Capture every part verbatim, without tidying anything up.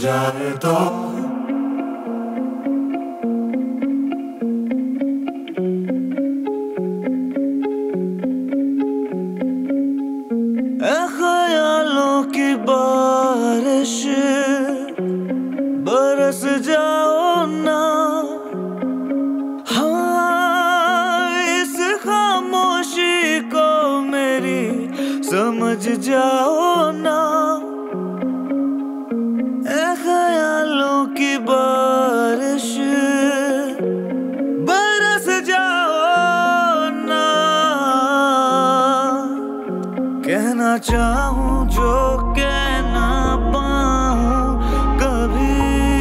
जाए तो ऐ ख्यालों की बारिश बरस जाओ ना, हाँ इस खामोशी को मेरी समझ जाओ ना। ऐ ख्यालों की बारिश बरस जाओ ना, कहना चाहूं जो कह ना पाऊं कभी,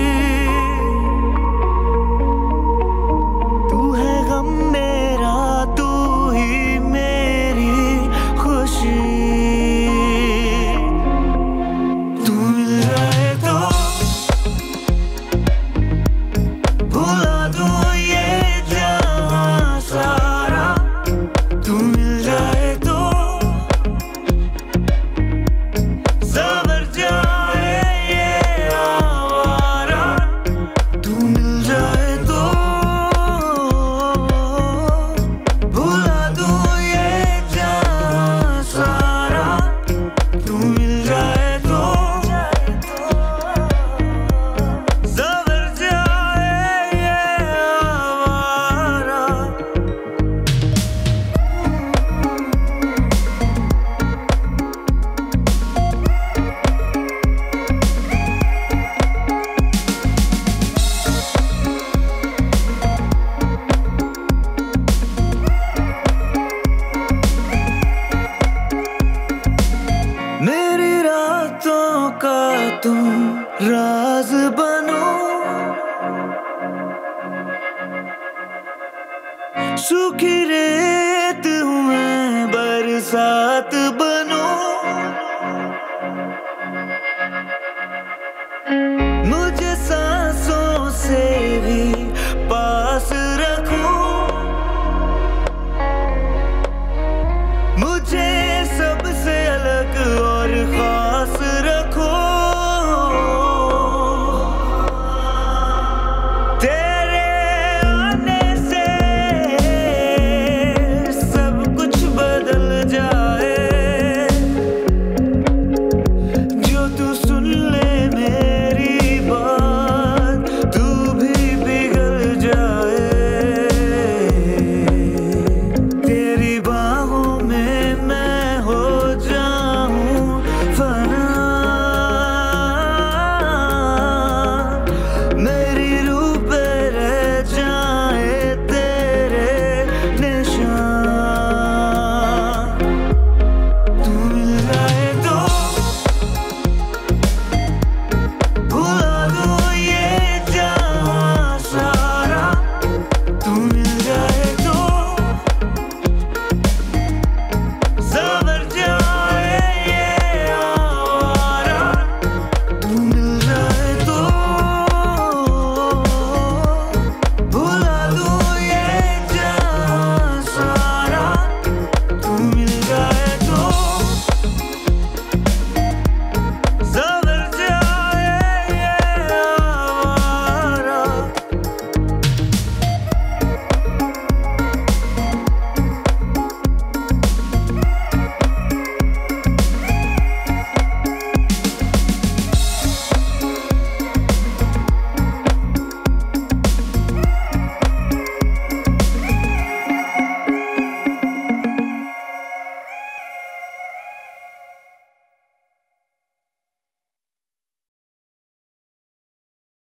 तू है गम मेरा, तू ही मेरी खुशी। तू मिल जाए तो भुला दूं ये जहां सारा, तू मिल जाए तो सवर जाए ये आवारा, तू मिल जाए तो भुला दूं ये जहां सारा, तू मिल जाए तो सवर जाए ये आवारा। मेरी रातों का तुम राज बनो, सूखी रेत हूँ मैं बरसात बनो,